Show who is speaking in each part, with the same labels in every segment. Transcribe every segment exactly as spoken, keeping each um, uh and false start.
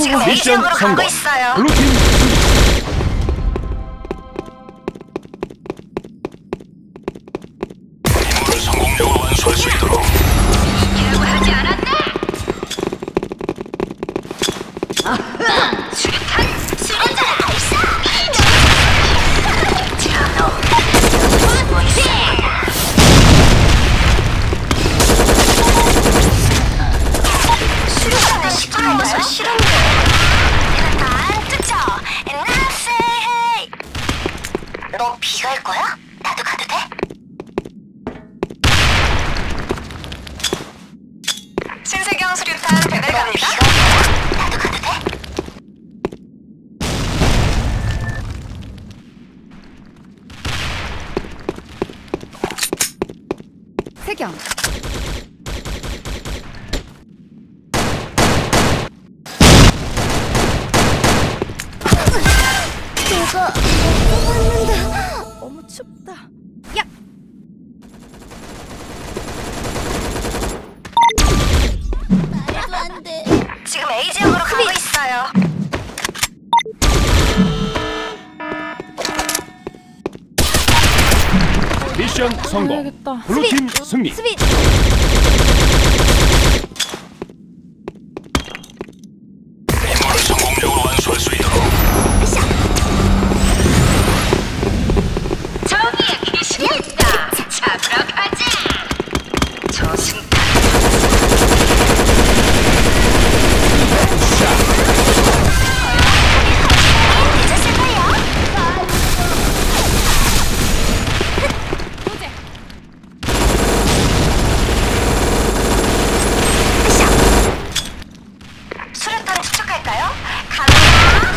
Speaker 1: 지금 A지역으로 가고 있어요.
Speaker 2: 블루팀
Speaker 3: 임무를 성공적으로 완수할 수 있도록.
Speaker 1: 이기려고 하지 않았나? 수류탄 수류탄 발사. 수류탄을 시끄러워서 싫은데. 안 뜨죠. 너 비갈 거야? 나도 가도 돼? 신세경 수류탄 배달 갑니다. 나도 가도 돼?
Speaker 4: 세경. 내가 왔는데 너무 춥다. 야! 말도 안 돼.
Speaker 1: 지금 A지역으로 가고 있어요.
Speaker 2: 미션 성공.
Speaker 4: 가야겠다.
Speaker 2: 블루팀 승리.
Speaker 4: 스윗.
Speaker 3: 임무를 성공적으로 완수할 수 있도록.
Speaker 1: 정의의 귀신이 있다. 잡으러 가자. 저승탄. 늦었을 거예요. 수류탄 추적할까요? 갑니다.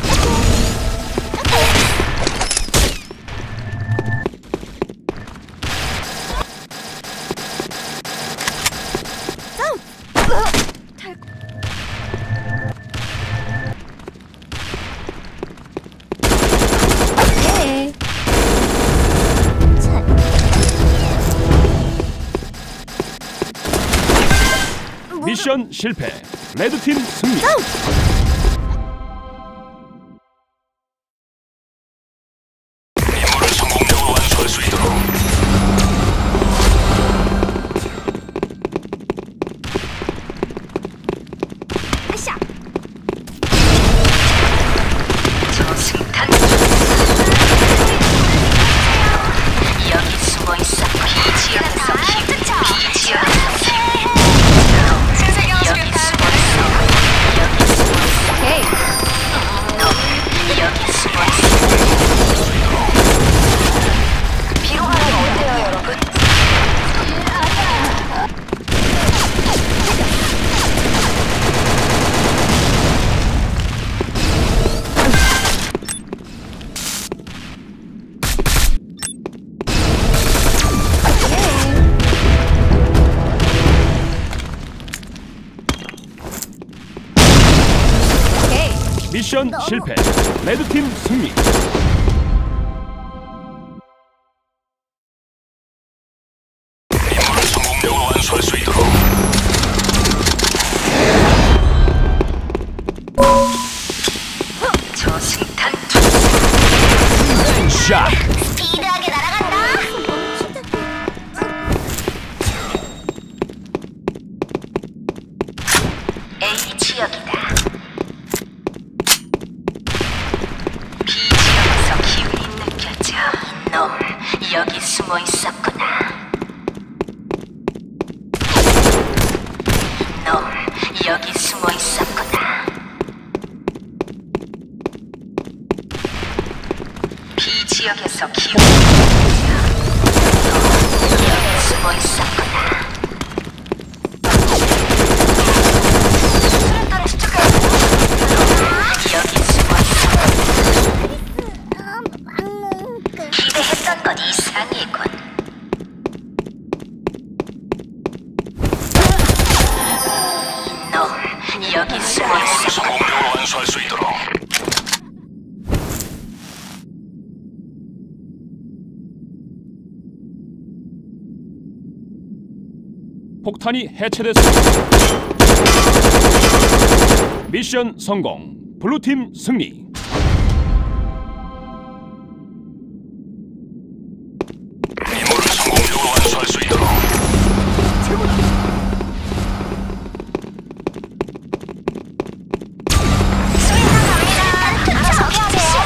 Speaker 4: 네.
Speaker 2: 미션 실패. 레드팀 승리.
Speaker 3: 임무를 성공적으로 완수할 수 있도록.
Speaker 1: 저승탄. 여기 숨어 있어. 비지역에서 키우. 비지역에서 키우. 신세경 수류탄. 여기 숨어 있어.
Speaker 4: 오케이.
Speaker 1: 너 여기 숨어 있어. 비로 가는 거 어때요, 여러분?
Speaker 4: 오케이.
Speaker 2: 미션 실패. 레드팀 승리.
Speaker 3: 임무를 성공적으로 완수할 수 있도록.
Speaker 1: 저승탄.
Speaker 2: 샷.
Speaker 1: 스피드하게 날아간다. A 지역이다. B 지역에서 기운이 느껴져. 놈 여기 숨어 있었구나. 놈 여기 숨어 있었구나. B 지역에서 기운이 느껴져. 놈 여기 숨어 있었구나. 수류탄 추적할까요? 여기 숨어 있었구나. 기대했던 건 이상이군. 놈 여기 숨어
Speaker 3: 임무를
Speaker 1: 있어.
Speaker 3: 성공적으로 완수할 수 있도록.
Speaker 2: 폭탄이 해체됐습니다. 미션 성공. 블루팀 승리.
Speaker 3: 임무를 성공적으로 완수할 수 있도록.
Speaker 1: 알아서 하세요.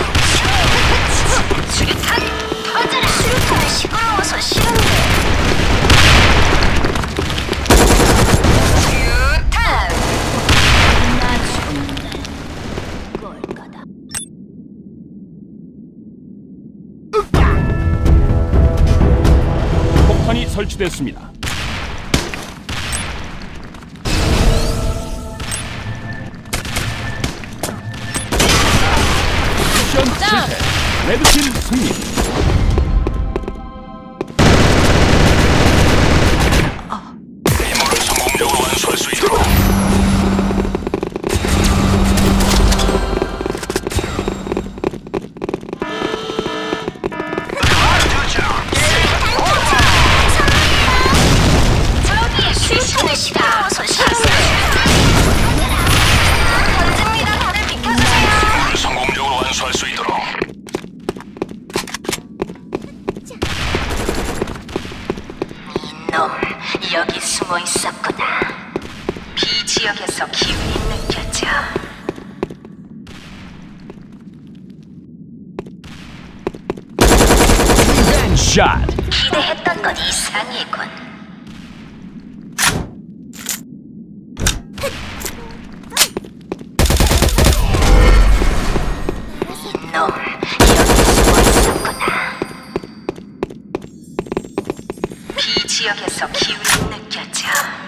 Speaker 1: 수류탄 터져라. 수류탄은 시끄러워서 싫은데. 수류탄. 나 죽는다. 꼴까다.
Speaker 2: 폭탄이 설치됐습니다. 미션 실패. 레드팀 승리.
Speaker 3: 임무를 성공적으로 완수할 수 있도록.
Speaker 1: 저기 수류탄은 시끄러워서 싫은데. 던집니다. 다들 비켜주세요.
Speaker 3: 임무를 성공적으로 완수할 수 있도록.
Speaker 1: 이놈, 여기 숨어 있었구나. B 지역에서 기운이 느껴져.
Speaker 2: 샷.
Speaker 1: 기대했던 건 이상이군. 이놈, 여기 숨어 있었구나. B 지역에서 기운이 느껴져.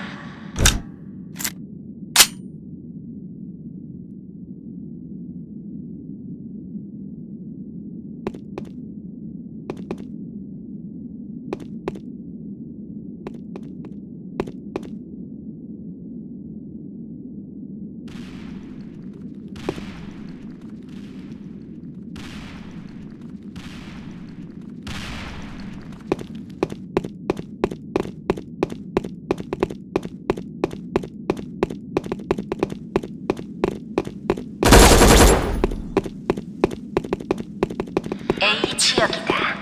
Speaker 1: A 지역이다.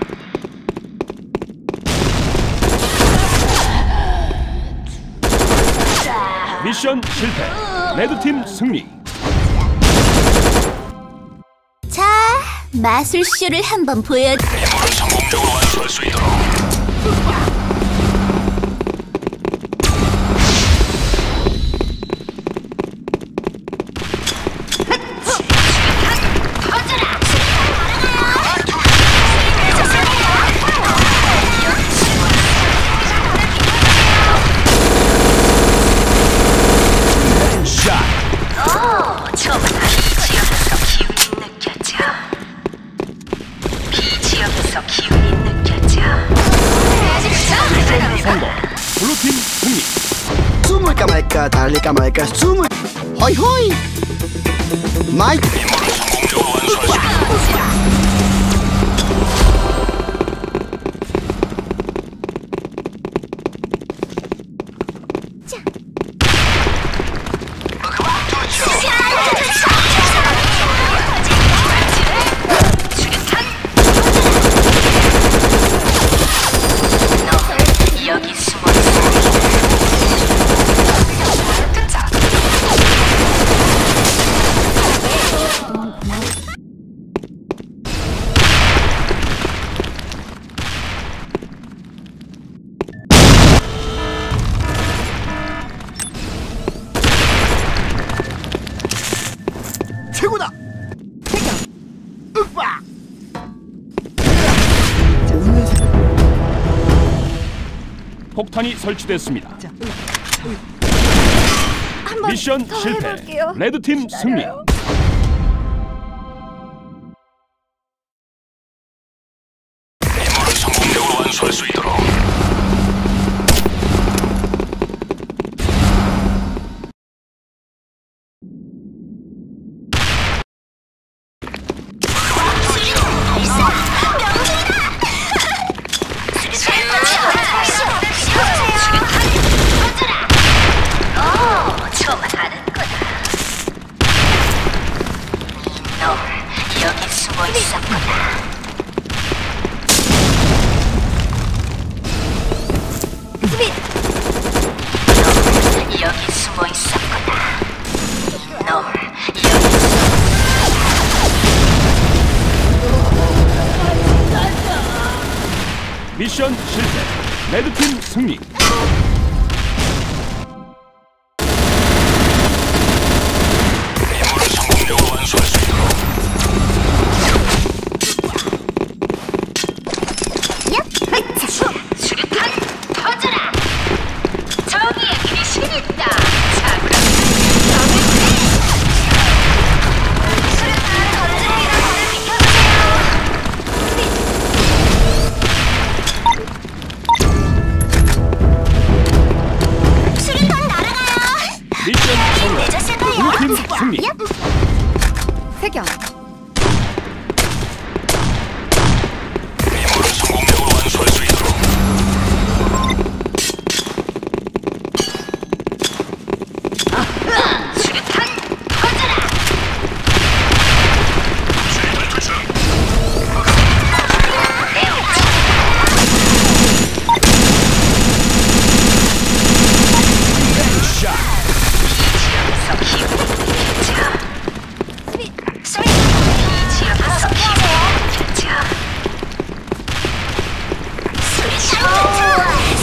Speaker 2: 미션 실패. 레드팀 승리.
Speaker 4: 자, 마술쇼를 한번 보여.
Speaker 3: 임무를 성공적으로 완수할 수 있도록.
Speaker 2: 샷.
Speaker 1: 오, 저만 B 지역에서 기운이 느껴져. B 지역에서 기운이 느껴져.
Speaker 2: 미션 성공. 블루팀 승리.
Speaker 5: 숨을까 말까 달릴까 말까 숨을 호이 호이 마이
Speaker 3: 임무를 성공적으로 완수할 수 있도록.
Speaker 1: 여기 숨어 있어.
Speaker 5: 최고다 으빠
Speaker 2: 폭탄이 설치됐습니다.
Speaker 4: 한번
Speaker 2: 미션
Speaker 4: 더
Speaker 2: 실패.
Speaker 4: 해볼게요.
Speaker 2: 레드팀 승리.
Speaker 4: 기다려요.
Speaker 3: 임무를 성공적으로 완수할 수 있도록.
Speaker 1: 오, 저만 아는구나.
Speaker 2: 미션 실패. 레드팀 승리.
Speaker 3: 임무를 성공적으로 완수할 수 있도록.
Speaker 1: 수류탄 터져라. 정의의 귀신 있다. 자, 그럼 수류탄 던집니다. 저를 비켜주세요. 수류탄 날아가요.
Speaker 2: 미션 성공.
Speaker 1: 늦었을 거예요.
Speaker 2: 블루팀 승리.
Speaker 4: 세경.
Speaker 3: 임무를 성공적으로 완수할 수 있도록.
Speaker 1: 수류탄 터져라.
Speaker 3: 수리탄 투척.
Speaker 2: 샷.
Speaker 1: 지역에서 기운이 느껴져. 이 지역에서 기운이 느껴져. 소리 좋아.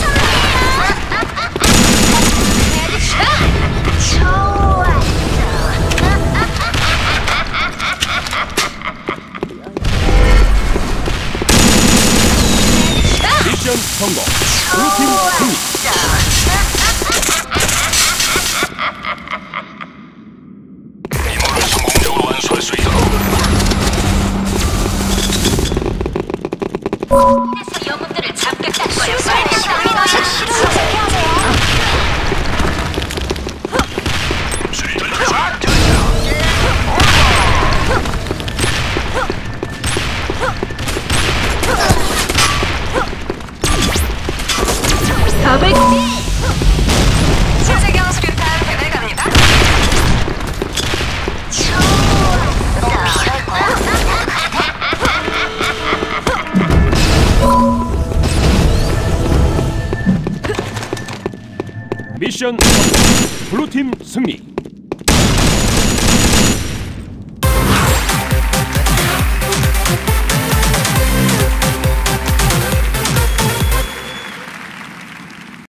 Speaker 2: 미션 성공. 블루팀 승리.
Speaker 3: 임무를 성공적으로 완수할 수 있도록.
Speaker 1: 그래서 영웅들을 잡겠다는 거예요.
Speaker 3: 수리탄 투척.
Speaker 1: 차세경 수류탄 배달 갑니다.
Speaker 2: 미션 성공. 블루팀 승리.